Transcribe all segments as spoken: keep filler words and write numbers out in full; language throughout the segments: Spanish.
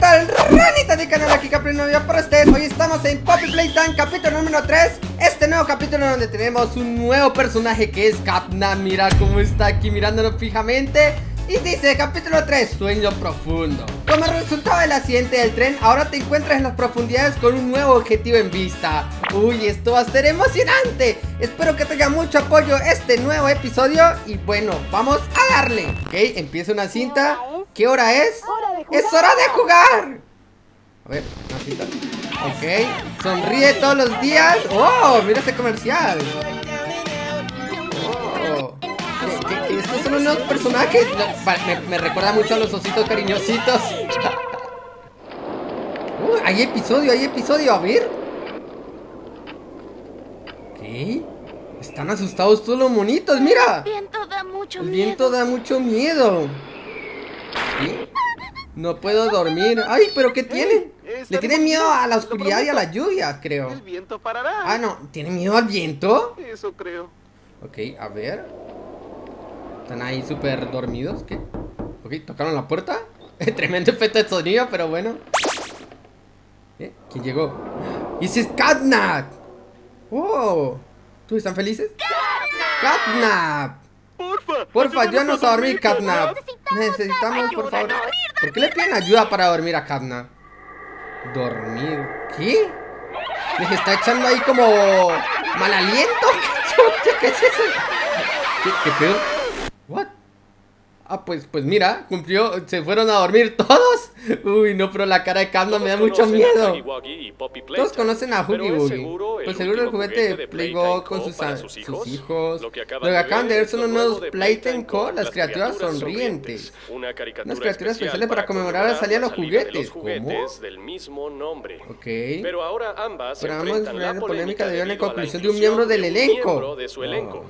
tal, ranitas de canal? Aquí Capri Novia para ustedes. Hoy estamos en Poppy Playtime, capítulo número tres. Este nuevo capítulo donde tenemos un nuevo personaje que es Catnap. Mira cómo está aquí mirándonos fijamente. Y dice, capítulo tres, sueño profundo. Como resultado del accidente del tren, ahora te encuentras en las profundidades con un nuevo objetivo en vista. Uy, esto va a ser emocionante. Espero que tenga mucho apoyo este nuevo episodio. Y bueno, vamos a darle. Ok, empieza una cinta. ¿Qué hora es? ¡Es hora de jugar! A ver, una cinta. Ok, sonríe todos los días. ¡Oh! Mira ese comercial. Oh. ¿Qué, qué, estos son unos personajes. Me, me recuerda mucho a los ositos cariñositos. uh, Hay episodio, hay episodio. A ver. ¿Qué? Están asustados todos los monitos, mira. El viento da mucho El miedo. viento da mucho miedo. ¿Qué? No puedo dormir. Ay, ¿pero qué tiene? Le tiene miedo a la oscuridad y a la lluvia, creo. El viento parará. Ah, no, ¿tiene miedo al viento? Eso creo. Ok, a ver. Están ahí súper dormidos. ¿Qué? Ok, tocaron la puerta. Tremendo efecto de sonido, pero bueno. ¿Eh? ¿Quién llegó? ¡Y ese es Catnap! ¡Oh! ¿Tú están felices? ¡Catnap! Porfa, Porfa, ayúdanos ayúdanos a dormir, Catnap. Necesitamos Necesitamos, por ayuda, favor. dormir, ¿Por qué le piden ayuda para dormir a Catnap? ¿Dormir? ¿Qué? ¿Les está echando ahí como mal aliento? ¿Qué es eso? ¿Qué, qué pedo? ¿What? Ah, pues, pues mira, cumplió, se fueron a dormir todos. Uy, no, pero la cara de Catnap me da mucho miedo. Todos conocen a Huggy Wuggy. Pues seguro el juguete de Playgo con sus, sus hijos. Lo que acaban de ver son unos nuevos Playtime Co, las criaturas sonrientes. Unas criaturas especiales para conmemorar la salida de los juguetes. ¿Cómo? Ok. Pero ahora ambas Pero ambos enfrentan la la polémica debido a la debido a la conclusión de un miembro del inclusión de un elenco. miembro de su Oh. elenco.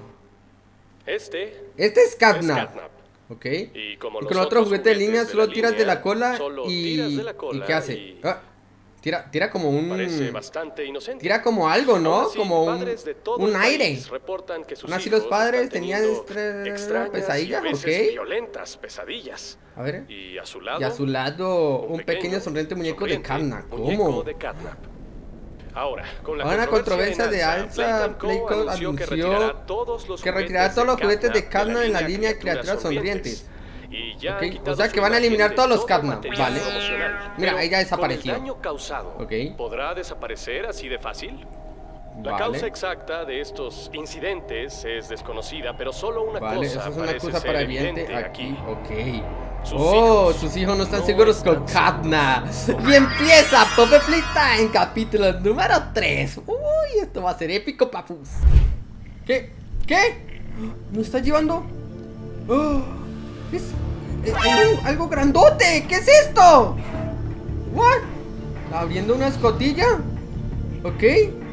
Este Este es es Catnap. Catnap. Ok. Y como Y los con otro otros juguete de línea juguetes solo la tiras de línea, la cola solo y... tiras de la ¿Y cola qué hace? y- Ah, tira, tira como Parece un... bastante inocente. Tira como algo, ¿no? Aún así, Como un, padres de todo un el aire. país reportan que sus Aún así los hijos padres están tenían teniendo estre- extrañas pesadillas, y a veces ok. violentas pesadillas. A ver. Y a su lado, Y a su lado un pequeño sonriente muñeco de sonriente Catnap. muñeco ¿Cómo? de Catnap. Ahora, con la Ahora una controversia de en alza, Playtime Co. Playco anunció que anunció retirará todos los que juguetes retirará todos los de juguetes de Catnap Catnap en la línea de criaturas sonrientes. Y ya Ok, ha quitado o sea su que van a imagen eliminar de todos los todo Catnap, material vale. promocional. Mira, Pero ahí ya desapareció. con el daño causado, Ok. ¿podrá desaparecer así de fácil? La Vale. causa exacta de estos incidentes es desconocida, pero solo una Vale, cosa eso es una parece excusa ser para evidente evidente aquí. aquí. Ok. Sus Oh, hijos sus hijos no están no seguros están con Catnap. Y empieza Poppy Playtime, capítulo número tres. Uy, esto va a ser épico, papus. ¿Qué? ¿Qué? ¿Nos está llevando? Oh, es, es algo, algo grandote. ¿Qué es esto? What? Abriendo una escotilla. Ok.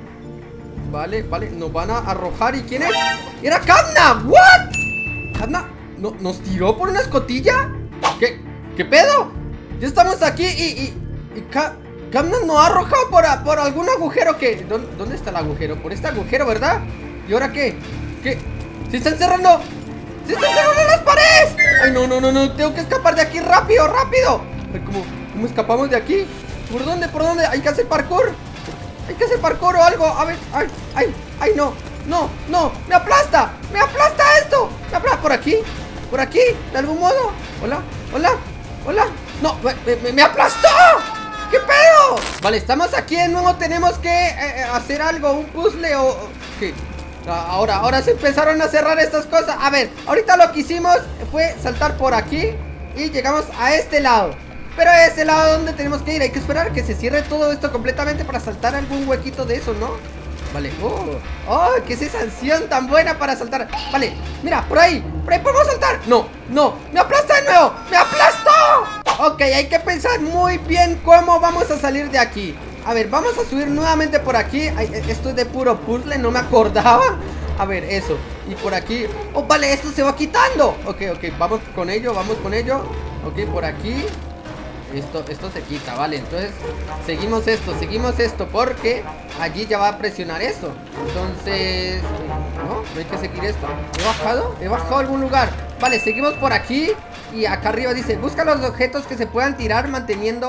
Vale, vale, nos van a arrojar. ¿Y quién es? ¡Era Catnap! ¿What? ¿Catnap no, nos tiró por una escotilla? ¿Qué? ¿Qué pedo? Ya estamos aquí y... y, y Ca- Catnap nos ha arrojado por, a- por algún agujero que... ¿Dónde, ¿Dónde está el agujero? Por este agujero, ¿verdad? ¿Y ahora qué? ¿Qué? ¡Se están cerrando! ¡Se están cerrando las paredes! ¡Ay, no, no, no, no! Tengo que escapar de aquí rápido, rápido. Ay, ¿cómo, cómo escapamos de aquí? ¿Por dónde, por dónde? Hay que hacer parkour. Hay que hacer parkour o algo. A ver, ay, ay, ay, no. No, no, me aplasta. Me aplasta esto. Me aplasta por aquí. Por aquí, de algún modo. Hola, hola, hola. No, me, me, me aplastó. ¿Qué pedo? Vale, estamos aquí de nuevo. Tenemos que eh, hacer algo. Un puzzle o... o- ¿Qué? Ahora, ahora se empezaron a cerrar estas cosas. A ver, ahorita lo que hicimos fue saltar por aquí y llegamos a este lado. Pero a ese lado donde tenemos que ir. Hay que esperar que se cierre todo esto completamente para saltar algún huequito de eso, ¿no? Vale, oh, oh, qué sensación tan buena para saltar. Vale, mira, por ahí, por ahí podemos saltar. No, no, me aplasta de nuevo. ¡Me aplastó! Ok, hay que pensar muy bien cómo vamos a salir de aquí. A ver, vamos a subir nuevamente por aquí. Ay, esto es de puro puzzle, no me acordaba. A ver, eso, y por aquí. Oh, vale, esto se va quitando. Ok, ok, vamos con ello, vamos con ello. Ok, por aquí. Esto, esto se quita, vale. Entonces, seguimos esto, seguimos esto, porque allí ya va a presionar eso. Entonces, no, no hay que seguir esto. ¿He bajado? ¿He bajado a algún lugar? Vale, seguimos por aquí. Y acá arriba dice, busca los objetos que se puedan tirar manteniendo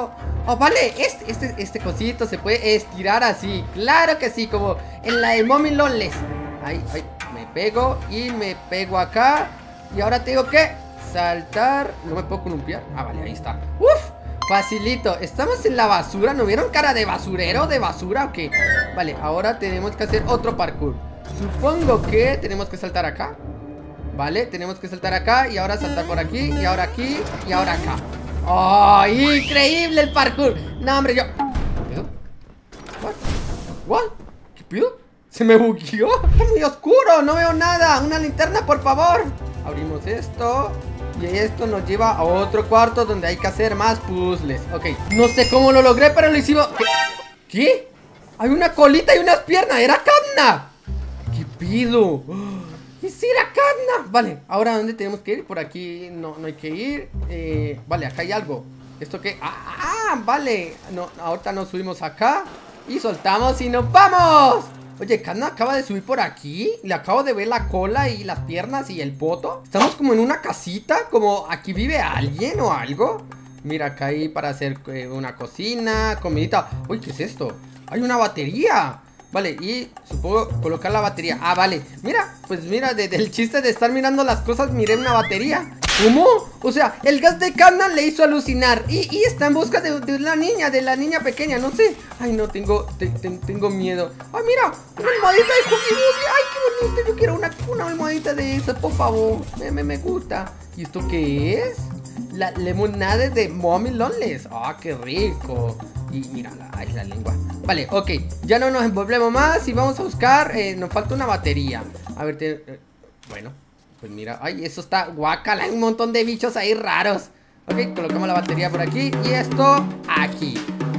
Oh, vale, este, este, este cosito se puede estirar así. Claro que sí, como en la de Mommy Loneless. Ahí, ahí, me pego y me pego acá. Y ahora tengo que saltar. No me puedo columpiar. Ah, vale, ahí está. Uf, facilito. Estamos en la basura. ¿No vieron cara de basurero? ¿De basura o qué? Vale, ahora tenemos que hacer otro parkour. Supongo que tenemos que saltar acá. Vale, tenemos que saltar acá. Y ahora saltar por aquí, y ahora aquí, y ahora acá. ¡Oh, increíble el parkour! No, hombre, yo... ¿Qué pedo? ¿What? ¿What? ¿Qué pedo? Se me bugueó. Está muy oscuro, no veo nada. Una linterna, por favor. Abrimos esto. Y esto nos lleva a otro cuarto donde hay que hacer más puzzles. Ok, no sé cómo lo logré, pero lo hicimos. ¿Qué? ¿Qué? Hay una colita y unas piernas. ¡Era Cadna! ¿Qué pido? ¡Y si era Cadna! Vale, ahora ¿dónde tenemos que ir? Por aquí no, no hay que ir. eh, Vale, acá hay algo. ¿Esto qué? ¡Ah! ah vale, no, ahorita nos subimos acá y soltamos y nos vamos. Oye, Cadna acaba de subir por aquí. Le acabo de ver la cola y las piernas y el poto. Estamos como en una casita. Como aquí vive alguien o algo. Mira, acá hay para hacer eh, una cocina, comidita. Uy, ¿qué es esto? Hay una batería. Vale, y supongo colocar la batería. Ah, vale, mira, pues mira, desde el chiste de estar mirando las cosas, miré una batería. ¿Cómo? O sea, el gas de Cadna le hizo alucinar. Y, y está en busca de, de la niña, de la niña pequeña, no sé. Ay, no, tengo, te, te, tengo miedo. Ay, mira, una almohadita de Huggy Wuggy. Ay, qué bonito, yo quiero una, una almohadita de esas, por favor. Me, me, me gusta. ¿Y esto qué es? La limonada de Mommy Loneless. Ah, qué rico. Y mira, ay, la lengua. Vale, ok, ya no nos envolvemos más y vamos a buscar, eh, nos falta una batería. A ver, te, eh, bueno, pues mira, ay, eso está guacala, hay un montón de bichos ahí raros. Ok, colocamos la batería por aquí y esto aquí.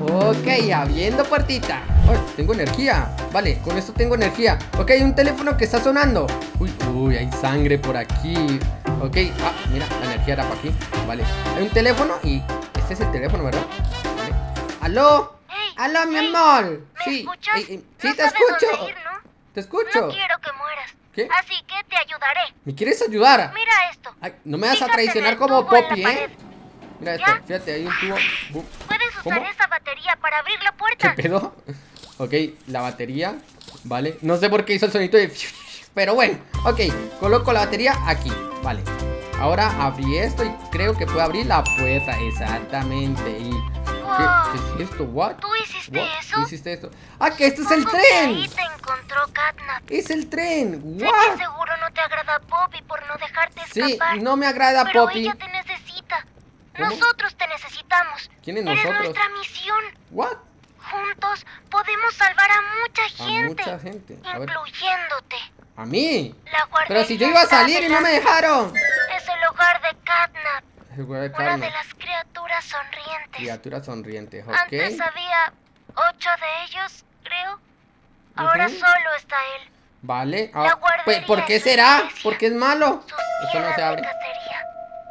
Ok, abriendo puertita. Oh, tengo energía, vale, con esto tengo energía. Ok, hay un teléfono que está sonando. Uy, uy, hay sangre por aquí. Ok, ah, mira, la energía era para aquí. Vale, hay un teléfono y este es el teléfono, ¿verdad? Vale. ¿Aló? Hey, ¡Aló, mi hey, amor! ¿Me Sí, escuchas? eh, eh, sí, no te sabes escucho. dónde ir, ¿no? Te escucho. No quiero que mueras. ¿Qué? Así que te ayudaré. ¿Me quieres ayudar? Mira esto. Ay, no me vas a Fíjate traicionar en el como tubo en la Poppy, ¿eh? pared. Mira esto, ¿Ya? fíjate, hay un tubo. Bu- Puedes usar ¿Cómo? esa batería para abrir la ¿Qué puerta. pedo? Ok, la batería. Vale, no sé por qué hizo el sonido de... Pero bueno, ok, coloco la batería aquí. Vale, ahora abrí esto y creo que puedo abrir la puerta. Exactamente. Y... ¿Qué, ¿Qué es esto? ¿What? ¿Tú hiciste What? eso? ¿Tú hiciste esto? ¡Ah, que este es el ¿Cómo que tren! ahí te encontró Catnap? ¡Es el tren! Sé ¿What? que seguro no te agrada Poppy por no dejarte Sí, escapar. no me agrada pero Poppy. ella te necesita. ¿Cómo? Nosotros te necesitamos. ¿Quién es Eres nosotros? nuestra misión. ¿What? Juntos podemos salvar a mucha A gente. mucha gente. A ver. Incluyéndote. ¿A mí? La guardería Pero si yo iba a está salir y no me adelante. dejaron. Es el hogar de Catnap, El huevo de una carne. de las criaturas sonrientes. Criatura sonriente, ok. Antes había ocho de ellos, creo. Ahora Ujú. solo está él. Vale. La Ah, guardería pues, ¿por qué es su será? iglesia. Porque es malo. Sus Eso no tierras se de abre. cacería.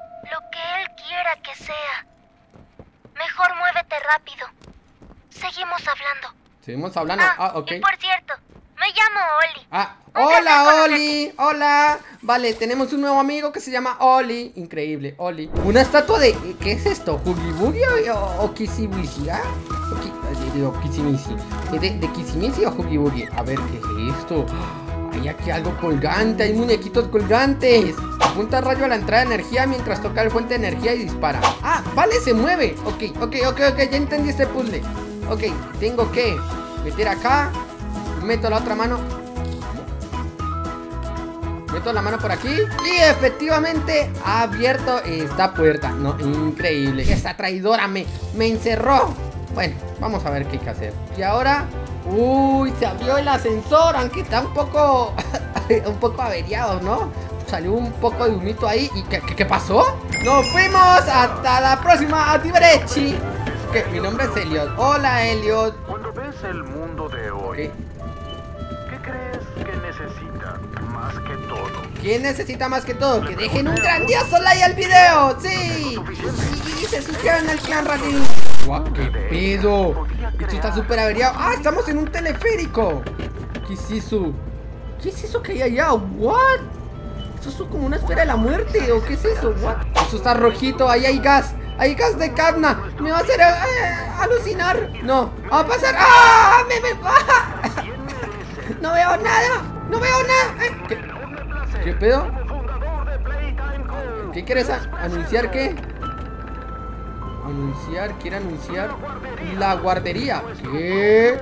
Lo que él quiera que sea. Mejor muévete rápido. Seguimos hablando. Seguimos hablando. Ah, Ah, ok. y por cierto, me llamo Oli. Ah, Un placer hola, conocerte. Oli. Hola. Vale, tenemos un nuevo amigo que se llama Oli. Increíble, Oli. Una estatua de... ¿Qué es esto? ¿Huggy Wuggy o, o, o Kissy-Wissy? ¿Ah? O ki- eh, Digo, Kissimisi. ¿De, de Kissimisi o Huggy Wuggy? A ver, ¿qué es esto? Hay aquí algo colgante. Hay muñequitos colgantes. Apunta rayo a la entrada de energía mientras toca el fuente de energía y dispara. Ah, vale, se mueve. Ok, ok, ok, ok. Ya entendí este puzzle. Ok, tengo que meter acá. Meto la otra mano. Meto la mano por aquí. Y efectivamente ha abierto esta puerta. No, increíble. Esta traidora me, me encerró. Bueno, vamos a ver qué hay que hacer. Y ahora... Uy, se abrió el ascensor. Aunque está un poco... un poco averiado, ¿no? Salió un poco de humito ahí. ¿Y qué, qué, qué pasó? ¡Nos fuimos! ¡Hasta la próxima! ¡Arrivederci! Ok, mi nombre es Elliot. Hola, Elliot. Cuando ves el mundo de hoy, Ok. ¿qué crees que necesita más que todo? ¿Quién necesita más que todo? Que dejen un grandioso like al video. ¡Sí! Y, y se suscriban al clan Ratín. ¡Guau! ¡Qué pedo! Esto está súper averiado. ¡Ah! Estamos en un teleférico. ¿Qué es eso? ¿Qué es eso que hay allá? ¿What? ¿Eso es como una esfera de la muerte? ¿O qué es eso? ¿What? Eso está rojito. Ahí hay gas. Hay gas de Capna. Me va a hacer eh, alucinar. No, va a pasar. ¡Ah! Me, me... ¡Ah! No veo nada. No veo nada. Eh, ¿Qué? ¿Qué pedo? ¿Qué quieres a anunciar qué? Anunciar, quiere anunciar la guardería. ¿Qué?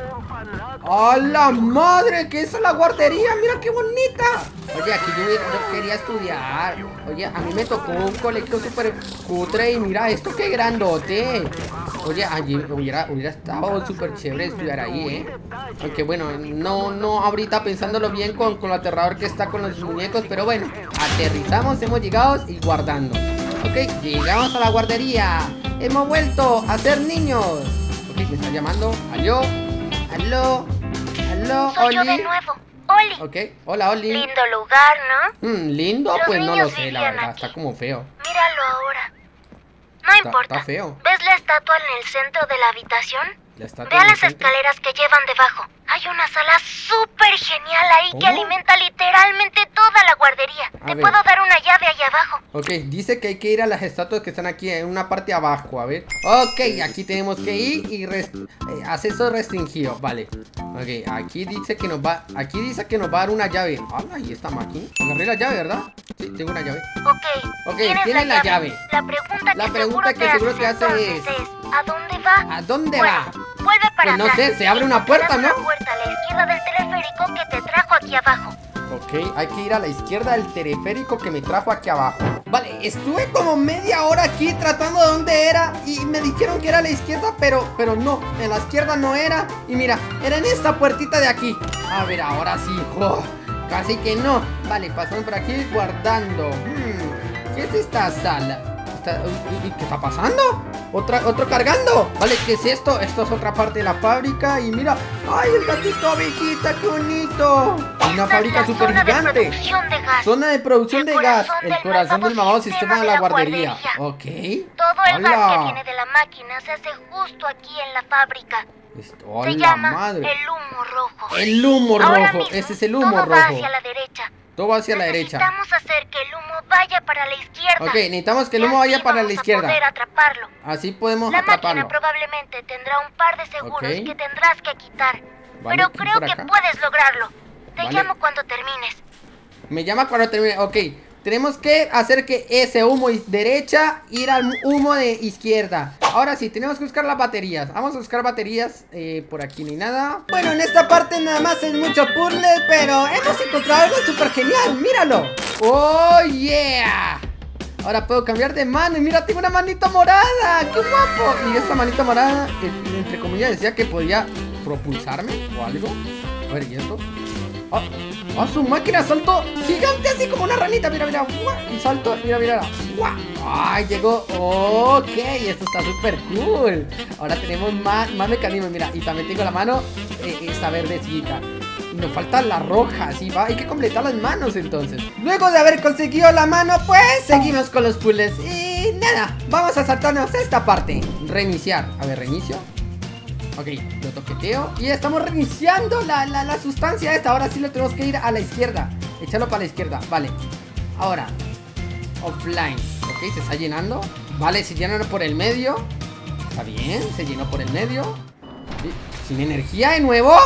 ¡A la madre! ¿Qué es la guardería? ¡Mira qué bonita! Oye, aquí yo, yo quería estudiar. Oye, a mí me tocó un colegio súper cutre. Y mira esto, qué grandote. Oye, allí hubiera, hubiera estado súper chévere estudiar ahí, ¿eh? Aunque bueno, no, no ahorita pensándolo bien con, con lo aterrador que está con los muñecos. Pero bueno, aterrizamos, hemos llegado y guardando. Ok, llegamos a la guardería. Hemos vuelto a ser niños. Ok, me está llamando. ¿Aló? ¿Aló? ¿Aló? Soy yo ¿Oli? de nuevo. Oli. Ok, hola, Oli. Lindo lugar, ¿no? Mm, ¿lindo? Los Pues no lo niños sé, la vivían verdad. aquí. Está como feo. Míralo ahora. No Está- importa. está feo. ¿Ves la estatua en el centro de la habitación? La estatua Ve a del las centro. escaleras que llevan debajo. Hay una sala súper genial ahí que ¿Cómo? alimenta literalmente toda la guardería. A Te ver. puedo dar una llave ahí abajo. Ok, dice que hay que ir a las estatuas que están aquí en una parte abajo, a ver. Ok, aquí tenemos que ir y rest eh, acceso restringido, vale. Ok, aquí dice que nos va, aquí dice que nos va a dar una llave. ¡Hala! ¿Y esta máquina? Agarré la llave, ¿verdad? Sí, tengo una llave. Ok, Ok, tienes tienes la llave. La pregunta La que pregunta seguro que te seguro haces te hace entonces es, es, ¿a dónde va? ¿A dónde Bueno, va? vuelve para Pues no atrás. sé, se abre una Y puerta, verás ¿no? una puerta a la izquierda del teleférico que te trajo aquí abajo. Ok, hay que ir a la izquierda del teleférico que me trajo aquí abajo. Vale, estuve como media hora aquí tratando de dónde era y me dijeron que era a la izquierda, pero, pero no, en la izquierda no era. Y mira, era en esta puertita de aquí. A ver, ahora sí, jo, casi que no. Vale, pasamos por aquí guardando. Hmm, ¿qué es esta sala? Está- ¿y- y- ¿Qué está pasando? Otra, otro cargando. Vale, ¿qué es esto? Esto es otra parte de la fábrica. Y mira, ¡ay, el gatito abejita! ¡Qué bonito! Una Esta fábrica es la súper zona de gigante. producción de gas. Zona de producción El de gas. corazón El del corazón del malvado malvado sistema de la guardería. Ok. Todo el gas que ¡Hala! viene de la máquina se hace justo aquí en la fábrica. Esto- Se ¡Hola, llama madre! el humo rojo. El humo Ahora rojo. mismo, Ese es el humo todo rojo. va hacia la derecha. Todo va hacia la derecha. Necesitamos hacer que el humo vaya para la izquierda. Ok, necesitamos que el Y humo así vaya para la vamos a izquierda. poder atraparlo. Así podemos La máquina atraparlo. probablemente tendrá un par de seguros Ok. que tendrás que quitar. Vale, pero ¿y creo por que acá? puedes lograrlo. Te Vale. llamo cuando termines. Me llama cuando termine. Ok, tenemos que hacer que ese humo is- derecha ir al humo de izquierda. Ahora sí, tenemos que buscar las baterías. Vamos a buscar baterías. eh, Por aquí ni nada. Bueno, en esta parte nada más es mucho puzzle, pero hemos encontrado algo súper genial. Míralo. Oh, yeah. Ahora puedo cambiar de mano. Y mira, tengo una manito morada. ¡Qué guapo! Y esta manito morada, eh, entre comillas, decía que podía propulsarme o algo. A ver, ¿y esto? ¡Ah! ¡Ah, su máquina! ¡Salto gigante así como una ranita! Mira, mira. ¡Guau! Y salto, mira, mira. ¡Guau! ¡Ay, llegó! Ok, esto está súper cool. Ahora tenemos más, más mecanismos. Mira, y también tengo la mano eh, esta verdecita. Y nos falta la roja, ¿sí? Va, hay que completar las manos entonces. Luego de haber conseguido la mano, pues seguimos con los puzzles. Y nada, vamos a saltarnos esta parte. Reiniciar. A ver, reinicio. Ok, lo toqueteo. Y estamos reiniciando la, la, la sustancia esta. Ahora sí lo tenemos que ir a la izquierda. Echarlo para la izquierda, vale. Ahora, offline. Ok, se está llenando. Vale, se llenan por el medio. Está bien, se llenó por el medio. Sí, ¿sin energía de nuevo?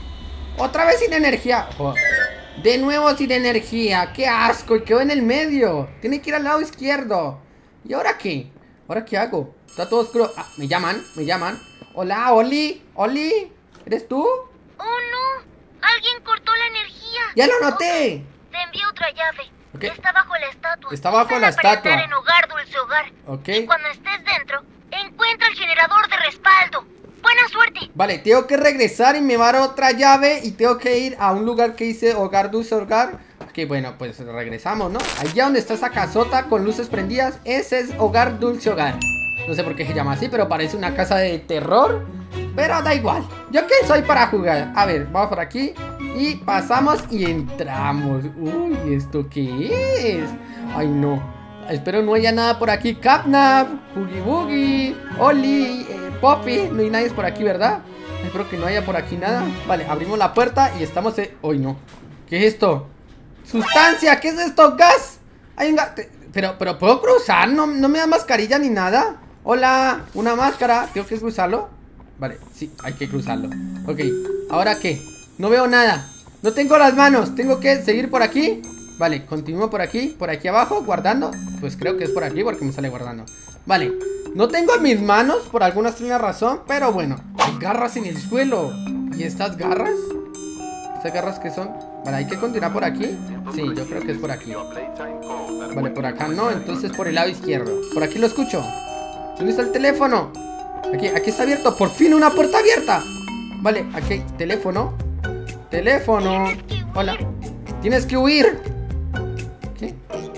Otra vez sin energía. Oh, de nuevo sin energía. Qué asco, y quedó en el medio. Tiene que ir al lado izquierdo. ¿Y ahora qué? ¿Ahora qué hago? Está todo oscuro. Ah, me llaman, me llaman. Hola, Oli, Oli, ¿eres tú? ¡Oh, no! Alguien cortó la energía. ¡Ya lo noté! Ok, te envío otra llave. Ok. Está bajo la estatua. Está bajo Úsala la para estatua. entrar en Hogar Dulce Hogar. Ok. Y cuando estés dentro, encuentra el generador de respaldo. ¡Buena suerte! Vale, tengo que regresar y me va a dar otra llave. Y tengo que ir a un lugar que dice Hogar Dulce Hogar. Ok, bueno, pues regresamos, ¿no? Allá donde está esa casota con luces prendidas, ese es Hogar Dulce Hogar. No sé por qué se llama así, pero parece una casa de terror. Pero da igual, yo que soy para jugar. A ver, vamos por aquí y pasamos y entramos. Uy, ¿esto qué es? Ay, no, espero no haya nada por aquí. Capnap, Boogie Boogie, Oli, eh, Poppy. No hay nadie por aquí, ¿verdad? Espero que no haya por aquí nada. Vale, abrimos la puerta y estamos... en... Uy, no, ¿qué es esto? ¡Sustancia! ¿Qué es esto? ¡Gas! Hay un gas... Pero, pero ¿puedo cruzar? ¿No, no me da mascarilla ni nada? Hola, una máscara. ¿Tengo que cruzarlo? Vale, sí, hay que cruzarlo. Ok, ¿ahora qué? No veo nada. No tengo las manos. ¿Tengo que seguir por aquí? Vale, continúo por aquí. Por aquí abajo, guardando. Pues creo que es por aquí porque me sale guardando. Vale, no tengo mis manos por alguna extraña razón. Pero bueno, hay garras en el suelo. ¿Y estas garras? ¿Estas garras qué son? Vale, hay que continuar por aquí. Sí, yo creo que es por aquí. Vale, por acá no, entonces por el lado izquierdo. Por aquí lo escucho. ¿Dónde está el teléfono? Aquí, aquí está abierto, por fin una puerta abierta. Vale, aquí hay teléfono. Teléfono. Hola. Tienes que huir. ¿Qué?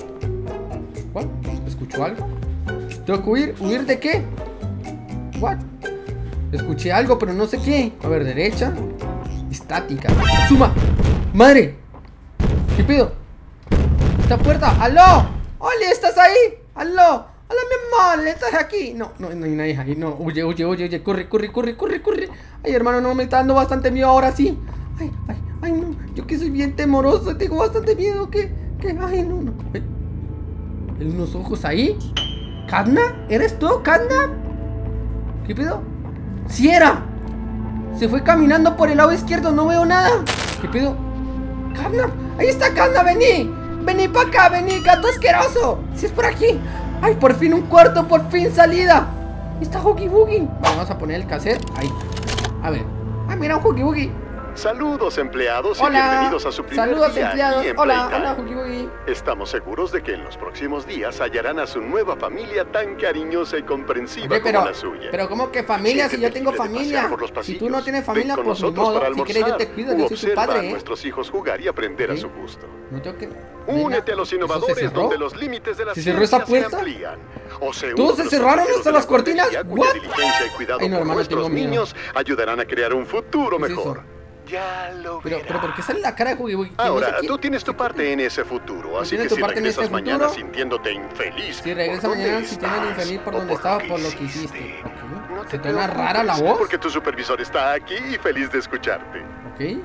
¿What? ¿Escucho algo? ¿Tengo que huir? ¿Huir de qué? ¿What? Escuché algo, pero no sé qué. A ver, derecha. Estática. ¡Suma! ¡Madre! ¿Qué pido? ¡Esta puerta! ¡Aló! ¡Oli! ¿Estás ahí? ¡Aló! ¡Hola, mi amor! ¿Estás aquí? No, no, no hay nadie ahí. No, huye, huye, huye, huye. Corre, corre, corre, corre, corre. Ay, hermano, no, me está dando bastante miedo ahora sí. Ay, ay, ay, no. Yo que soy bien temoroso, tengo bastante miedo. ¿Qué? ¿Qué? Ay, no, no. ¿Hay unos ojos ahí? ¿Cadna? ¿Eres tú, Cadna? ¿Qué pedo? ¡Sí era! Se fue caminando por el lado izquierdo, no veo nada. ¿Qué pedo? ¡Cadna! ¡Ahí está Cadna! ¡Vení! ¡Vení para acá! ¡Vení, gato asqueroso! ¡Si es por aquí! ¡Ay, por fin un cuarto! ¡Por fin salida! Está Huggy Wuggy. Vale, vamos a poner el cassette. Ahí. A ver. ¡Ah, mira un Huggy Wuggy! Saludos, empleados, Hola. y bienvenidos a su primer Saludos, día empleados. aquí en Hola, Playtime. hola, Huggy Wuggy. Estamos seguros de que en los próximos días hallarán a su nueva familia tan cariñosa y comprensiva Oye, pero, como la suya. pero ¿cómo que familia? Si yo tengo familia. Si tú no tienes familia, pues ni modo. Si quieres yo te cuido, yo soy tu Observa padre, a ¿eh? nuestros hijos jugar y aprender ¿Sí? a su gusto. No tengo que... Únete a los ¿Eso se innovadores cerró? donde los límites de la ¿Se cerró esa ciencia se puerta? amplían. O se ¿Todos unen se los cerraron pasajeros hasta de la las cortinas? guardería, cuya ¿What? diligencia y cuidado Ay, no, por hermano, nuestros tengo miedo. niños ayudarán a crear un futuro ¿Qué es mejor. eso? Ya lo Pero, verás. pero ¿por qué sale la cara de Huggy Wuggy? Ahora, tú tienes tu parte en ese futuro, así tienes que tu si parte en regresas ese mañana futuro? sintiéndote infeliz, Si regresa por mañana dónde sintiéndote estás infeliz por o donde estaba, por lo que hiciste, hiciste. Ok. no ¿Se te te una preocupes, rara la voz? porque tu supervisor está aquí y feliz de escucharte. Ok.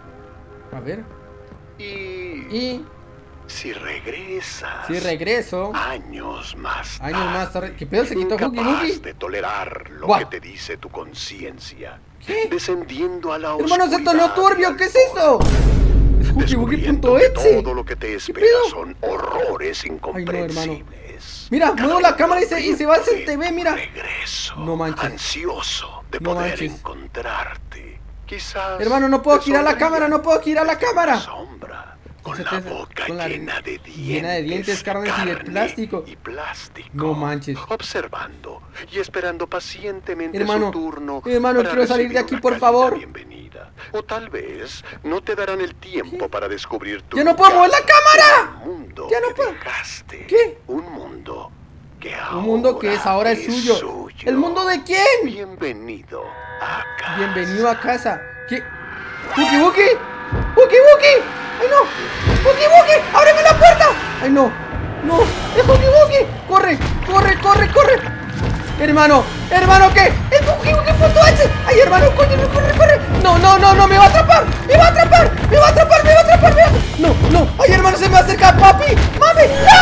A ver. Y, Y si regresas si regreso años más años tarde, más tarde. ¿Qué pedo? ¿Se quitó Huggy incapaz Wuggy? de tolerar lo Guau. que te dice tu conciencia, ¿Qué? descendiendo a la Hermano, se tornó oscuridad turbio. y ¿Qué al es esto? Es Huggy Wuggy descubriendo punto que exe. todo lo que te espera pedo? son horrores Ay, no, incomprensibles. Mira, Cada muevo la uno cámara y se, y se va al hacia el T V, mira. regreso, No manches. ansioso de No poder manches. encontrarte. Quizás Hermano, no puedo te girar la sonríe cámara, no puedo girar la desde cámara. sombra, con Se la te- boca con la- llena de dientes, llena de dientes, carnes y de carne plástico. y plástico. No manches. Observando y esperando pacientemente Hermano, su turno. hermano, para quiero salir de recibir aquí, una por cálida favor. bienvenida. O tal vez no te darán el tiempo para descubrir tu ¡Ya no puedo mover la lugar cámara! en el mundo ¡Ya no que puedo! dejaste. ¿Qué? Un mundo que ahora Un mundo que es ahora es suyo. ¿El mundo de quién? Bienvenido a casa. Bienvenido a casa. ¿Qué? ¡Huggy Wuggy! ¡Huggy Wuggy! ¡Ay, no! ¡Huggy Wuggy! ¡Ábreme la puerta! ¡Ay, no! ¡No! ¡Es Huggy Wuggy! ¡Corre! ¡Corre, corre, corre! Hermano, hermano, ¿qué? ¡Es Huggy Wuggy punto exe! ¡Ay, hermano, corre, corre, corre! ¡No, no, no, no! ¡Me va a atrapar! ¡Me va a atrapar! ¡Me va a atrapar! ¡Me va a atrapar! Me va a... ¡No, no! ¡Ay, hermano, se me acerca papi! ¡Mami!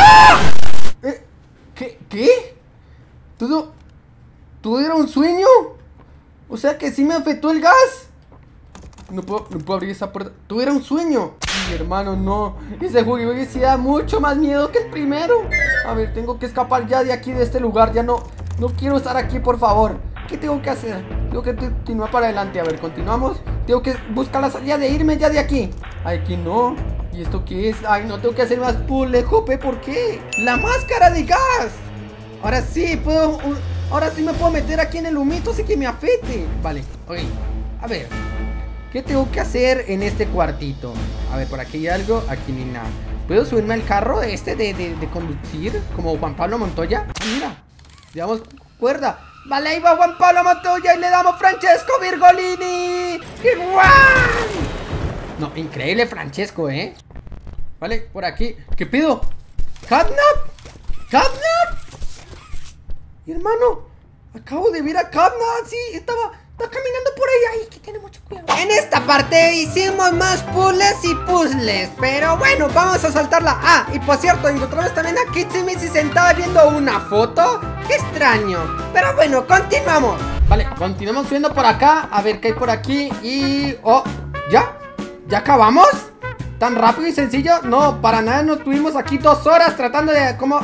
¡No! Eh, ¿Qué? ¿Qué? ¿Todo? ¿Todo era un sueño? O sea que sí me afectó el gas. No puedo, no puedo abrir esa puerta. Todo era un sueño. Ay, hermano, no. Ese Huggy Wuggy sí da mucho más miedo que el primero. A ver, tengo que escapar ya de aquí, de este lugar. Ya no, no quiero estar aquí, por favor. ¿Qué tengo que hacer? Tengo que continuar para adelante. A ver, continuamos. Tengo que buscar la salida de irme ya de aquí. Ay, aquí no. ¿Y esto qué es? Ay, no, tengo que hacer más puzzle, Jope. ¿Por qué? ¡La máscara de gas! Ahora sí, puedo... Ahora sí me puedo meter aquí en el humito, así que me afecte. Vale, ok. A ver. ¿Qué tengo que hacer en este cuartito? A ver, por aquí hay algo. Aquí ni nada. ¿Puedo subirme al carro este de, de, de conducir? Como Juan Pablo Montoya. Ah, mira. Le damos cuerda. Vale, ahí va Juan Pablo Montoya y le damos Francesco Virgolini. ¡Igual! No, increíble Francesco, ¿eh? Vale, por aquí. ¿Qué pido? ¿Catnap? ¿Catnap? Mi hermano, acabo de ver a Catnap. Sí, estaba, estaba caminando por ahí. Ay, ten mucho cuidado. En esta parte hicimos más puzzles y puzzles, pero bueno, vamos a saltarla. Ah, y por cierto, encontramos también a Kitsimisi sentada viendo una foto. Qué extraño, pero bueno, continuamos. Vale, continuamos subiendo por acá. A ver qué hay por aquí y... Oh, ¿ya? ¿Ya acabamos? ¿Tan rápido y sencillo? No, para nada, nos tuvimos aquí dos horas tratando de... ¿Cómo?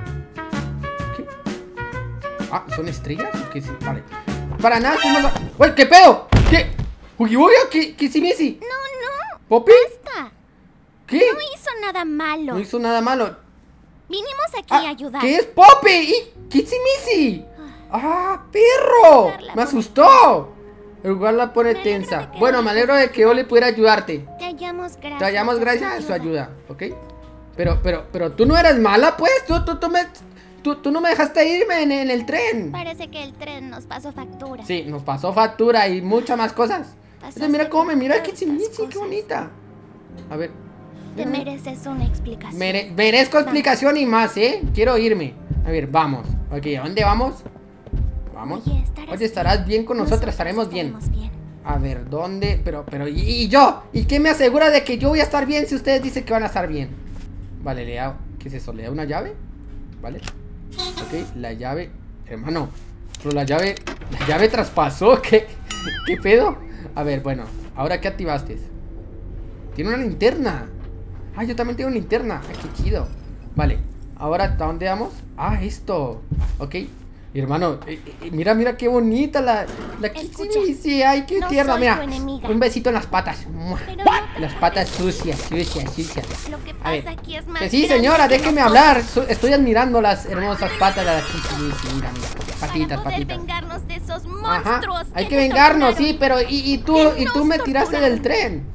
¿Qué? Ah, ¿son estrellas? ¿Qué sí? Vale. Para nada, estuvimos... ¡Uy, qué pedo! ¿Qué? ¿Hugibugi o Kitsimisi? No, no. ¿Poppy? Basta. ¿Qué? No hizo nada malo. No hizo nada malo. Vinimos aquí Ah, a ayudar. ¿qué es Poppy? ¿Y Kitsimisi? ¡Ah, perro! ¡Me asustó! El lugar la pone tensa. Bueno, me alegro de que Oli pudiera ayudarte. Te hallamos gracias. Te hallamos gracias a su ayuda, ¿ok? Pero, pero, pero tú no eres mala, pues. Tú, tú, tú me... Tú, tú no me dejaste irme en, en el tren. Parece que el tren nos pasó factura. Sí, nos pasó factura y muchas más cosas. Pasaste Mira cómo me mira por Kitsimisi, tantas qué cosas. bonita. A ver. Te mereces una explicación. Mere- merezco explicación y más, ¿eh? Quiero irme. A ver, vamos. Ok, ¿a dónde vamos? Vamos. Oye, estarás Oye, estarás bien con nosotros, Nosotros estaremos bien. estaremos bien. A ver, ¿dónde? Pero, pero, ¿y, y yo? ¿Y qué me asegura de que yo voy a estar bien si ustedes dicen que van a estar bien? Vale, le da... ¿Qué es eso? ¿Le da una llave? Vale. Ok, la llave... Hermano, pero la llave... ¿La llave traspasó? ¿Qué? ¿Qué pedo? A ver, bueno, ¿ahora qué activaste? Tiene una linterna. Ah, yo también tengo una linterna. Ah, qué chido. Vale, ahora, ¿a dónde vamos? Ah, esto. Ok. Hermano, eh, eh, mira, mira qué bonita la, la Escucha, Kitsimisi. Ay, qué no tierna, soy mira. tu enemiga. Un besito en las patas. ¡Mua! Pero no te Las puedes patas decir. sucias, sucias, sucias. Lo que A ver. pasa aquí es más Que sí, grande señora, que déjeme nosotros. hablar. Su- Estoy admirando las hermosas patas de la Kitsimisi. Mira, mira. Patitas, Para poder patitas. vengarnos de esos Ajá. monstruos. Hay que te vengarnos, torturaron. sí, pero y, y tú Que y tú nos me tiraste del torturaron. tren.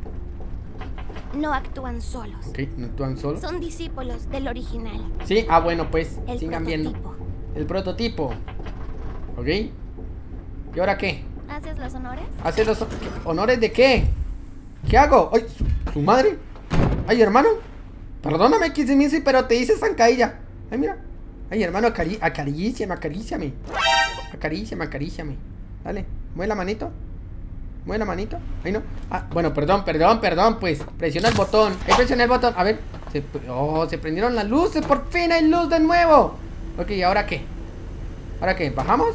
No actúan solos. Ok, ¿no actúan solos? Son discípulos del original. Sí, ah, bueno, pues El sigan viendo. prototipo. El prototipo. ¿Ok? ¿Y ahora qué? ¿Haces los honores? ¿Hace los ¿qué? honores de qué? ¿Qué hago? ¡Ay, su, su madre! ¡Ay, hermano! Perdóname, Kitsimisi, pero te hice zancadilla. ¡Ay, mira! ¡Ay, hermano, acari acaríciame, acaríciame! Acaríciame, acaríciame. Dale, mueve la manito. Mueve la manito. Ahí no. Ah, bueno, perdón, perdón, perdón, pues. Presiona el botón. Ahí presioné el botón. A ver. Se, oh, se prendieron las luces. Por fin hay luz de nuevo. Ok, ¿y ahora qué? ¿Ahora qué? ¿Bajamos?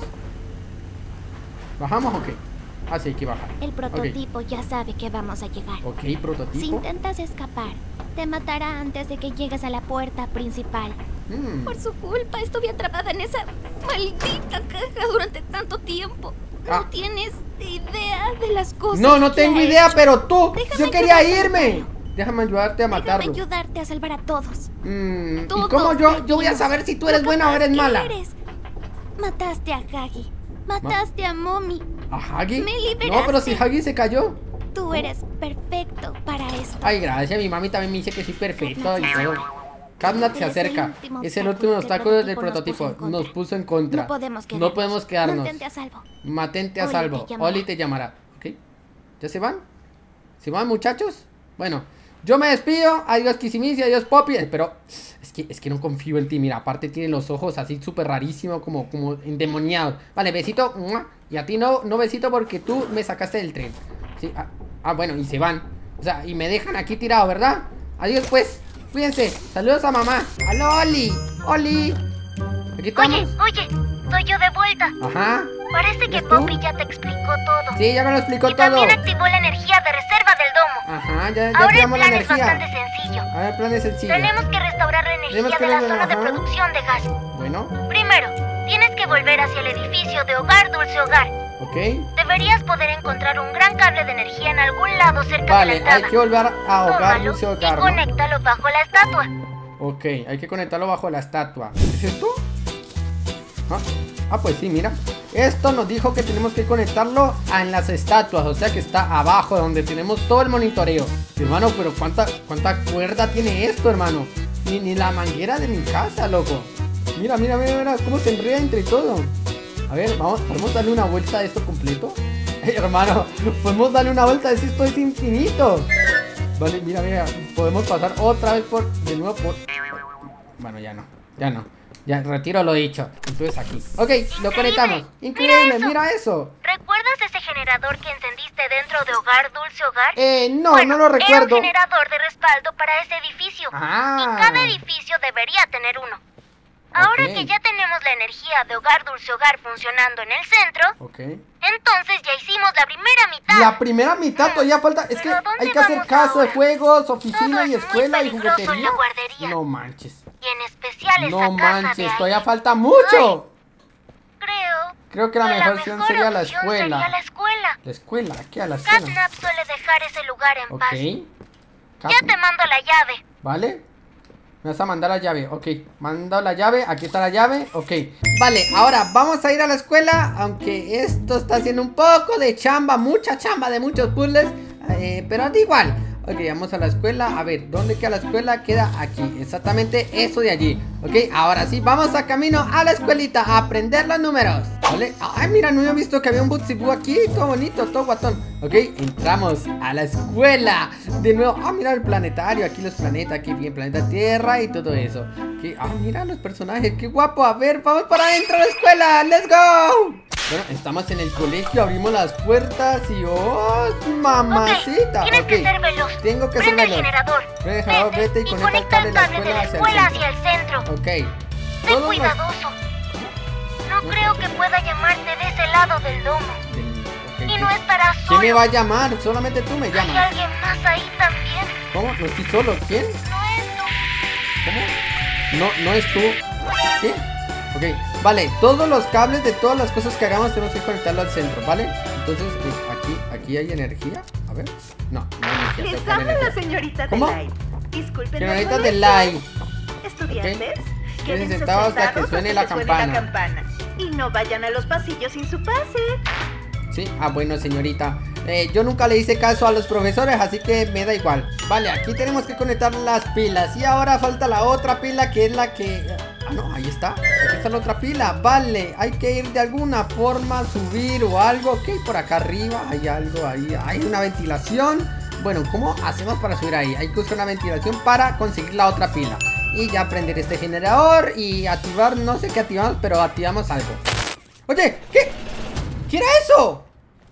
¿Bajamos o qué? Ah, sí, hay que bajar. El prototipo ya sabe que vamos a llegar. Ok, Si prototipo. intentas escapar, te matará antes de que llegues a la puerta principal. Mm. Por su culpa estuve atrapada en esa maldita caja durante tanto tiempo. No Ah. tienes idea de las cosas. No, no que tengo ha idea, hecho. pero tú. Déjame Yo quería ayudarte a irme. matarlo. Déjame ayudarte a Déjame matarlo. ayudarte a salvar a todos. Mm, ¿y Todos cómo yo, yo voy a debimos. saber si tú Lo eres buena o capaz eres que mala? eres. Mataste a Hagi. Mataste a Mommy. ¿A Hagi? Me No, pero si liberaste. Hagi se cayó. Tú eres perfecto para esto. Ay, gracias, mi mami también me dice que soy perfecto y todo. Catnap se Eres el acerca. último Es el obstáculo último que el obstáculo del prototipo nos prototipo. puso en contra. Nos puso en contra. No podemos No quedarnos. podemos quedarnos. Mantente a salvo. Mantente a Oli salvo. te llamará. Oli te llamará. ¿Ok? ¿Ya se van? ¿Se van, muchachos? Bueno, yo me despido. Adiós, Kitsimisi. Adiós, Poppy. Eh, Pero es que, es que no confío en ti. Mira, aparte tiene los ojos así súper rarísimos, como, como endemoniados. Vale, besito. ¡Mua! Y a ti no, no besito porque tú me sacaste del tren. Sí, ah, ah, bueno, y se van. O sea, y me dejan aquí tirado, ¿verdad? Adiós, pues. Cuídense. Saludos a mamá. ¡Aló, Oli! ¡Oli! Aquí estamos. Oye, oye, soy yo de vuelta. Ajá. Parece que ¿Eres tú? Poppy ya te explicó todo. Sí, ya me lo explicó Y todo. también activó la energía de reserva del domo. Ajá, ya, ya Ahora el activamos la plan es energía. bastante sencillo. A ver, el plan es sencillo. Tenemos que restaurar la energía Tenemos que de la re- zona de ajá. producción de gas. Bueno, Primero, tienes que volver hacia el edificio de Hogar Dulce Hogar. ok. Deberías poder encontrar un gran cable de energía en algún lado cerca de la Vale, entrada. hay que volver a hogar Tómalo Dulce y Hogar, ¿no? conéctalo bajo la estatua. Ok, hay que conectarlo bajo la estatua. ¿Es esto? ¿Ah? Ah, pues sí, mira. Esto nos dijo que tenemos que conectarlo a en las estatuas. O sea que está abajo donde tenemos todo el monitoreo. Hermano, pero ¿cuánta, cuánta cuerda tiene esto, hermano? Ni, ni la manguera de mi casa, loco. Mira, mira, mira, mira cómo se enreda entre todo. A ver, vamos, ¿podemos darle una vuelta a esto completo? Eh, hermano, podemos darle una vuelta a esto, es infinito. Vale, mira, mira, podemos pasar otra vez por, de nuevo por... Bueno, ya no, ya no. Ya, retiro lo dicho. Entonces aquí. Ok, lo conectamos. Increíble, Mira mira eso. ¿Recuerdas ese generador que encendiste dentro de Hogar Dulce Hogar? Eh, no, Bueno, no lo recuerdo. Era un generador de respaldo para ese edificio. Ah. Y cada edificio debería tener uno. Ahora Ok. que ya tenemos la energía de Hogar Dulce Hogar funcionando en el centro, Ok. entonces ya hicimos la primera mitad. La primera mitad todavía falta. Es que ¿Pero dónde hay que hacer vamos caso de ahora? juegos, oficina Todo y es muy escuela y peligroso en juguetería. la guardería. No manches. Y en especial esa No casa de manches, ahí. todavía falta mucho. Creo Creo que la que mejor opción sería la opción escuela. sería la escuela. La escuela, ¿qué a la escuela? Catnap suele dejar ese lugar en paz. Ok. Ya Catnap. te mando la llave. ¿Vale? Me vas a mandar la llave, ok. Mando la llave, aquí está la llave, ok. Vale, ahora vamos a ir a la escuela. Aunque esto está haciendo un poco de chamba, mucha chamba de muchos puzzles, eh, pero da igual. Ok, vamos a la escuela. A ver, ¿dónde queda la escuela? Queda aquí, exactamente eso de allí. Ok, ahora sí, vamos a camino a la escuelita a aprender los números. ¿Vale? Ay, mira, no había visto que había un Butsibú aquí. Todo bonito, todo guatón. Ok, entramos a la escuela de nuevo. Ah, mira el planetario, aquí los planetas. Aquí bien, planeta Tierra y todo eso. Ok, ah, mira los personajes, qué guapo. A ver, vamos para adentro de la escuela. ¡Let's go! Bueno, estamos en el colegio, abrimos las puertas y... ¡oh, mamacita! Ok, tienes Ok, que ser veloz. tengo que ser Prende el veloz. generador. Prende el generador, vete y conecta el cable de la escuela hacia el escuela centro. hacia el centro. Ok. Ten Todos los- cuidadoso. No creo que pueda llamarte de ese lado del domo. del- ok, Y ¿qué- no estarás ¿Quién solo. me va a llamar? Solamente tú me Hay llamas. alguien más ahí también. ¿Cómo? ¿No estoy solo? ¿Quién? No es tú. ¿Cómo? No, no es tú. ¿Qué? Ok, vale, todos los cables de todas las cosas que hagamos tenemos que conectarlo al centro, ¿vale? Entonces, eh, aquí, aquí hay energía. A ver. No, no hay energía. Les tengo que habla la energía. señorita ¿Cómo? Delay. Disculpen. Señorita ¿las de molestas? Lai. Estudiantes, Ok. quédense Quédense sentados hasta que sentados suene hasta la que campana. campana. Y no vayan a los pasillos sin su pase. Sí, ah bueno señorita, eh, yo nunca le hice caso a los profesores, así que me da igual. Vale, aquí tenemos que conectar las pilas. Y ahora falta la otra pila, que es la que... Ah no, ahí está, aquí está la otra pila. Vale, hay que ir de alguna forma, subir o algo. Ok, por acá arriba hay algo ahí. Hay una ventilación. Bueno, ¿cómo hacemos para subir ahí? Hay que usar una ventilación para conseguir la otra pila. Y ya prender este generador y activar, no sé qué activamos, pero activamos algo. Oye, ¿qué? ¿Qué era eso?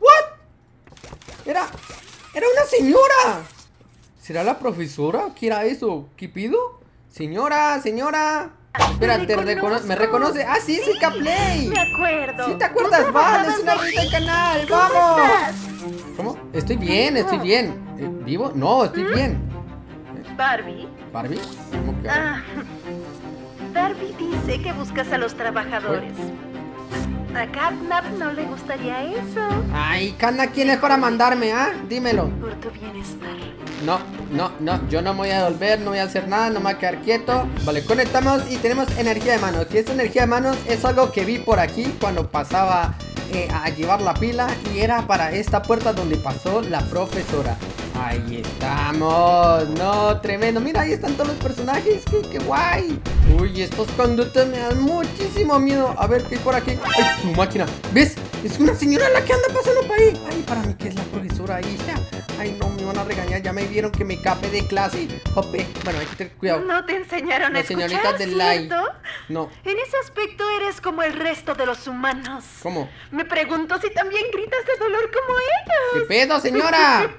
¿What? Era... Era una señora. ¿Será la profesora? ¿Qué era eso? ¿Qué pido? Señora, señora. Espera, te recono- ¿me reconoce? Ah, sí, sí, Caplay. Me acuerdo. ¿Sí te acuerdas? Tú Vale, trabajabas es una ahí. revista del canal. ¿Cómo ¡Vamos! estás? ¿Cómo? Estoy bien, estoy bien. Eh, ¿Vivo? No, estoy bien. Barbie. ¿Barbie? ¿Cómo que? Ah, Barbie dice que buscas a los trabajadores. A Catnap no le gustaría eso. Ay, Cana, ¿quién es para mandarme, ah? Dímelo. Por tu bienestar. No, no, no, yo no me voy a devolver, no voy a hacer nada, no me voy a quedar quieto. Vale, conectamos y tenemos energía de manos. Y esta energía de manos es algo que vi por aquí cuando pasaba eh, a llevar la pila. Y era para esta puerta donde pasó la profesora. Ahí estamos. No, tremendo. Mira, ahí están todos los personajes. Qué, qué guay. Uy, estos conductos me dan muchísimo miedo. A ver, ¿qué hay por aquí? ¡Ay, su máquina! ¿Ves? Es una señora la que anda pasando por ahí. Ay, para mí que es la profesora ahí. Ya. Ay, no, me van a regañar. Ya me vieron que me capé de clase. Jope. Bueno, hay que tener cuidado. No te enseñaron a Las escuchar, señoritas de Lai. ¿cierto? No. En ese aspecto eres como el resto de los humanos. ¿Cómo? Me pregunto si también gritas de dolor como ¿Qué ellos. pedo, señora?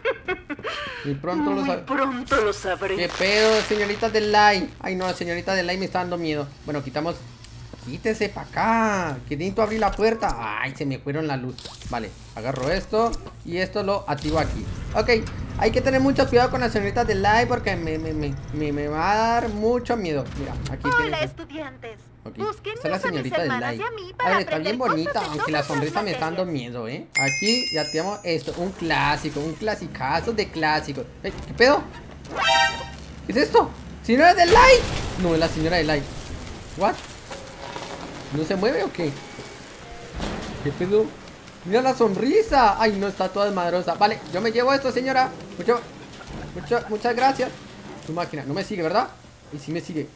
Y pronto lo Muy sabré. pronto lo sabré. ¿Qué pedo, señorita de Lai? Ay, no, la señorita de Lai me está dando miedo. Bueno, quitamos... Quítese para acá. Que necesito abrir la puerta. Ay, se me fueron la luz. Vale, agarro esto y esto lo activo aquí. Ok, hay que tener mucho cuidado con la señorita de Lai porque me, me, me, me, me va a dar mucho miedo. Mira, aquí Hola, tienes... estudiantes. Ok, Busquen esta es la a mis señorita de hermanas Lai. y a mí A para ver, está aprender bien bonita, cosas de aunque la todas las sonrisa me está dando materias. miedo, ¿eh? Aquí ya tenemos esto, un clásico, un clasicazo de clásicos. Ey, ¿qué pedo? ¿Qué es esto? ¿Señora de Lai? No, es la señora de Lai. ¿What? ¿No se mueve o qué? ¿Qué pedo? Mira la sonrisa. Ay, no, está toda desmadrosa. Vale, yo me llevo esto, señora. Mucho, mucho, muchas gracias. Tu máquina, no me sigue, ¿verdad? Y si me sigue.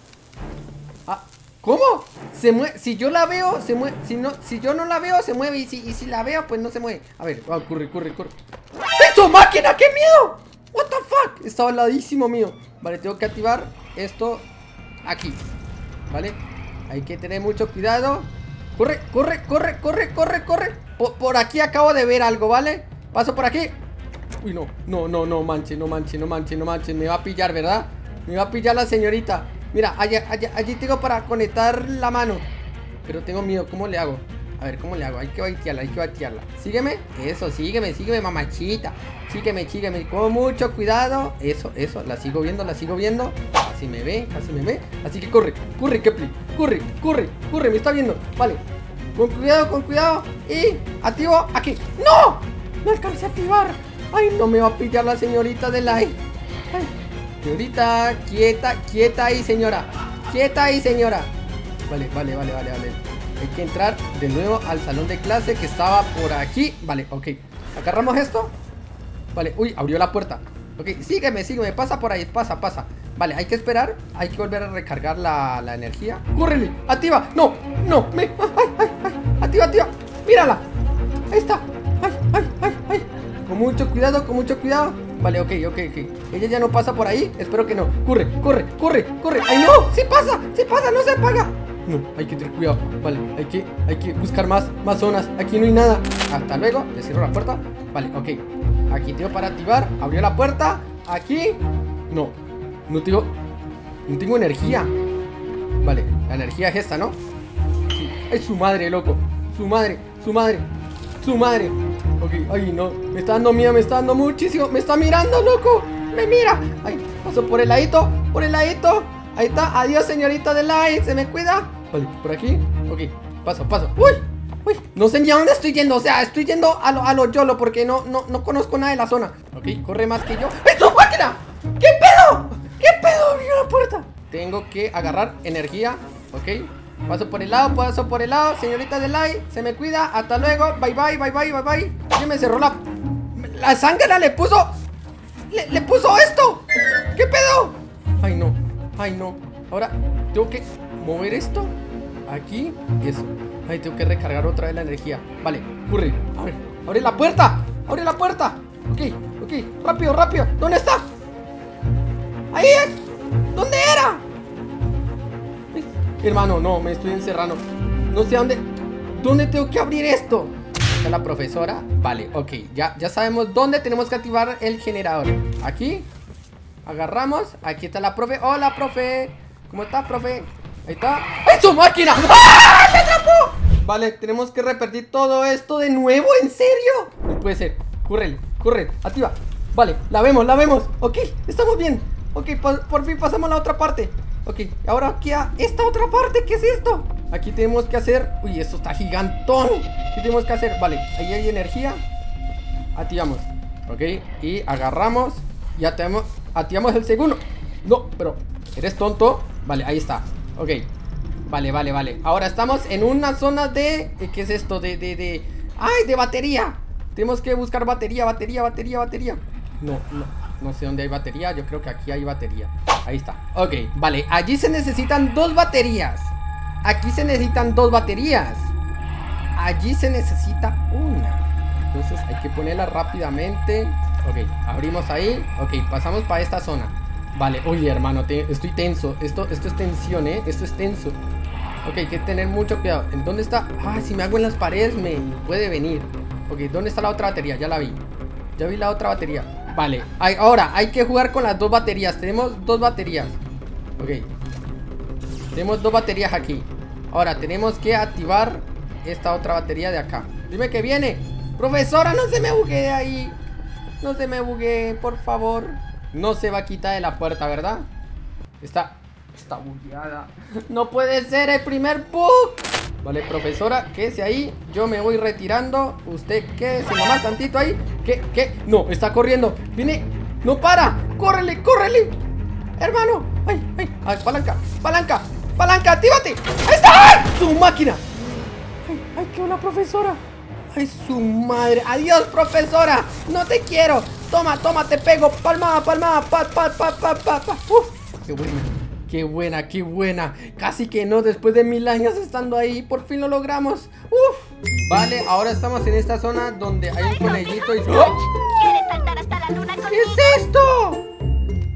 Ah, ¿cómo? Se mueve. Si yo la veo, se mueve. Si no, si yo no la veo, se mueve. Y si, y si la veo, pues no se mueve. A ver, oh, corre, corre, corre. ¡Esto, máquina! ¡Qué miedo! What the fuck? Estaba al ladísimo mío. Vale, tengo que activar esto aquí. ¿Vale? hay que tener mucho cuidado. Corre, corre, corre, corre, corre, corre. Por, por aquí acabo de ver algo, ¿vale? Paso por aquí. Uy, no, no, no, no manches, no manches, no manches, no manches. Me va a pillar, ¿verdad? Me va a pillar la señorita. Mira, allá, allá, allí tengo para conectar la mano. Pero tengo miedo, ¿cómo le hago? A ver, ¿cómo le hago? Hay que baitearla, hay que baitearla. Sígueme, eso, sígueme, sígueme, mamachita. Sígueme, sígueme, con mucho cuidado. Eso, eso, la sigo viendo, la sigo viendo. Casi me ve, casi me ve. Así que corre, corre, Kepli. Corre, corre, corre, me está viendo. Vale, con cuidado, con cuidado. Y activo aquí. ¡No! No alcancé a activar. Ay, no me va a pillar la señorita de la... Ay, señorita, quieta, quieta ahí, señora. Quieta ahí, señora. Vale, vale, vale, vale, vale. Hay que entrar de nuevo al salón de clase que estaba por aquí. Vale, ok. Agarramos esto. Vale, uy, abrió la puerta. Ok, sígueme, sígueme, pasa por ahí, pasa, pasa. Vale, hay que esperar, hay que volver a recargar la, la energía. ¡Córrele! ¡Activa! ¡No! ¡No! ¡Me! ¡Ay, ay, ay! ¡Activa, activa! ¡Mírala! ¡Ahí está! ¡Ay, ay, ay, ay! Con mucho cuidado, con mucho cuidado. Vale, ok, ok, ok. Ella ya no pasa por ahí, espero que no. ¡Corre, corre, corre, corre! ¡Ay, no! ¡Sí pasa! ¡Sí pasa! ¡No se apaga! No, hay que tener cuidado. Vale, hay que, hay que buscar más, más zonas. Aquí no hay nada. Hasta luego, le cierro la puerta. Vale, ok. Aquí tengo para activar. Abrió la puerta. Aquí. No, no tengo. No tengo energía. Vale, la energía es esta, ¿no? Sí. Es su madre, loco. Su madre, su madre, su madre. Ok, ay, no. Me está dando miedo, me está dando muchísimo. Me está mirando, loco. Me mira. Ay, paso por el ladito, por el ladito. Ahí está, adiós señorita de light, se me cuida. Vale, por aquí, ok, paso, paso. Uy, uy, no sé ni a dónde estoy yendo. O sea, estoy yendo a lo, a lo YOLO porque no, no, no conozco nada de la zona. Ok, corre más que yo. ¡Esto, máquina! ¿Qué pedo? ¿Qué pedo? Abrió la puerta. Tengo que agarrar energía, ok. Paso por el lado, paso por el lado. Señorita de light, se me cuida, hasta luego. Bye, bye, bye, bye, bye, bye. Ya me cerró la... La sangre le puso... Le, le puso esto. ¿Qué pedo? Ay, no. Ay, no. Ahora tengo que mover esto aquí. Eso. Ay, tengo que recargar otra vez la energía. Vale, corre. Abre, abre la puerta. Abre la puerta. Ok, ok. Rápido, rápido. ¿Dónde está? Ahí es. ¿Dónde era? Hermano, no, me estoy encerrando. No sé a dónde. ¿Dónde tengo que abrir esto? ¿Está la profesora? Vale, ok. Ya, ya sabemos dónde tenemos que activar el generador. Aquí. Agarramos, aquí está la profe. Hola, profe. ¿Cómo está, profe? Ahí está. ¡Es su máquina! ¡Ah! ¡Me atrapó! Vale, tenemos que repetir todo esto de nuevo. ¿En serio? No puede ser. Córrele, corre, activa. Vale, la vemos, la vemos. Ok, estamos bien. Ok, por, por fin pasamos a la otra parte. Ok, ahora aquí a esta otra parte. ¿Qué es esto? Aquí tenemos que hacer... Uy, esto está gigantón. ¿Qué tenemos que hacer? Vale, ahí hay energía. Activamos. Ok, y agarramos. Ya tenemos... Activamos el segundo. No, pero ¿eres tonto? Vale, ahí está. Ok. Vale, vale, vale. Ahora estamos en una zona de... ¿Qué es esto? De, de, de... ¡Ay, de batería! Tenemos que buscar batería, batería, batería, batería. No, no, no sé dónde hay batería. Yo creo que aquí hay batería. Ahí está. Ok, vale. Allí se necesitan dos baterías. Aquí se necesitan dos baterías. Allí se necesita una. Entonces hay que ponerla rápidamente. Ok, abrimos ahí. Ok, pasamos para esta zona. Vale, oye hermano, te, estoy tenso. Esto, esto es tensión, eh, esto es tenso. Ok, hay que tener mucho cuidado. ¿En dónde está? Ah, si me hago en las paredes me puede venir. Ok, ¿dónde está la otra batería? Ya la vi. Ya vi la otra batería. Vale, hay, ahora hay que jugar con las dos baterías. Tenemos dos baterías. Ok, tenemos dos baterías aquí. Ahora tenemos que activar esta otra batería de acá. Dime que viene. Profesora, no se me buguee ahí. No se me buguee, por favor. No se va a quitar de la puerta, ¿verdad? Está... Está bugueada. No puede ser el primer bug. Vale, profesora, quédese ahí. Yo me voy retirando. Usted quédese nomás tantito ahí. ¿Qué? ¿Qué? No, está corriendo. Viene. No para. Córrele, córrele. Hermano. Ay, ay. Ay, palanca, palanca, palanca, actívate. Ahí está. ¡Ay! Su máquina. Ay, ay, qué hola, profesora. Ay, su madre. Adiós, profesora. No te quiero. Toma, toma, te pego. Palmada, palmada. Pa, pa, pa, pa, pa, pa. Uf, qué buena. Qué buena, qué buena. Casi que no, después de mil años estando ahí. Por fin lo logramos. Uf. Vale, ahora estamos en esta zona donde hay un conejito y... ¡Oh! ¿Quieres saltar hasta la luna con ¿Qué es esto?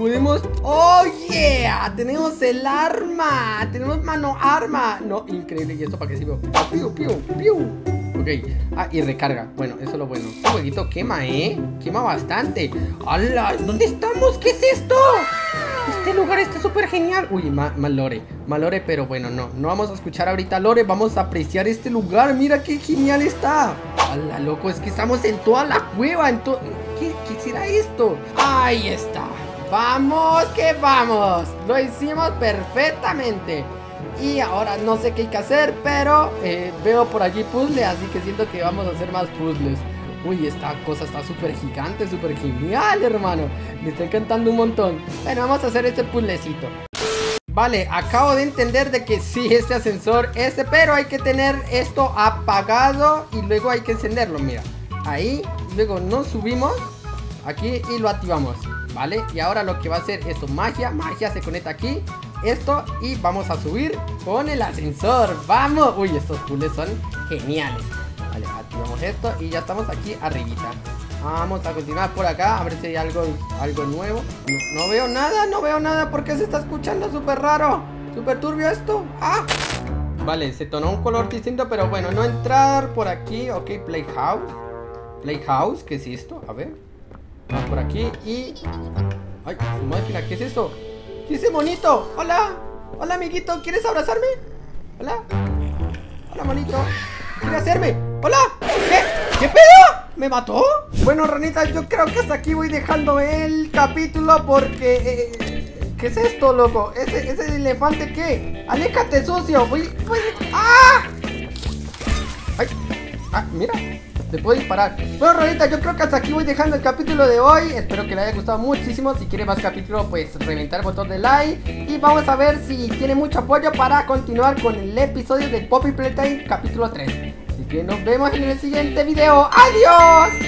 podemos... ¡Oh, yeah! Tenemos el arma. Tenemos mano arma. No, increíble. ¿Y esto para qué sirve? Piu, piu, piu. Ok. Ah, y recarga. Bueno, eso es lo bueno. Este jueguito quema, ¿eh? Quema bastante. ¡Hala! ¿Dónde estamos? ¿Qué es esto? Este lugar está súper genial. Uy, mal, mal lore. Mal lore, pero bueno, no. No vamos a escuchar ahorita lore. Vamos a apreciar este lugar. Mira qué genial está. ¡Hala, loco! Es que estamos en toda la cueva. En to... ¿Qué, ¿Qué será esto? Ahí está. ¡Vamos que vamos! Lo hicimos perfectamente. Y ahora no sé qué hay que hacer, pero eh, veo por allí puzzles, así que siento que vamos a hacer más puzzles. Uy, esta cosa está súper gigante, súper genial, hermano. Me está encantando un montón. Bueno, vamos a hacer este puzzlecito. Vale, acabo de entender de que sí, este ascensor, este, pero hay que tener esto apagado y luego hay que encenderlo, mira. Ahí, luego nos subimos aquí y lo activamos, ¿vale? Y ahora lo que va a hacer esto, magia, magia se conecta aquí, esto, y vamos a subir con el ascensor. ¡Vamos! Uy, estos puzzles son geniales. Vale, activamos esto y ya estamos aquí arribita. Vamos a continuar por acá, a ver si hay algo, algo nuevo. No, no veo nada, no veo nada porque se está escuchando súper raro, súper turbio esto. ¡Ah! Vale, se tonó un color distinto, pero bueno, no entrar por aquí. Ok, Playhouse. Playhouse, ¿qué es esto? A ver. Vamos por aquí y... ¡Ay, su máquina! ¿Qué es esto? ¿Qué es ese monito? ¡Hola! ¡Hola, amiguito! ¿Quieres abrazarme? ¿Hola? ¡Hola, monito! ¿Quieres hacerme? ¡Hola! ¿Qué? ¿Qué pedo? ¿Me mató? Bueno, ranitas, yo creo que hasta aquí voy dejando el capítulo porque... Eh, ¿qué es esto, loco? ¿Ese, ese elefante qué? ¡Aléjate, sucio! Voy... voy... ¡Ah! ¡Ay! ¡Ah, mira! Te puedo disparar. Bueno, Rolita, yo creo que hasta aquí voy dejando el capítulo de hoy. Espero que les haya gustado muchísimo. Si quiere más capítulos, pues reventar el botón de like. Y vamos a ver si tiene mucho apoyo para continuar con el episodio de Poppy Playtime capítulo tres. Así que nos vemos en el siguiente video. ¡Adiós!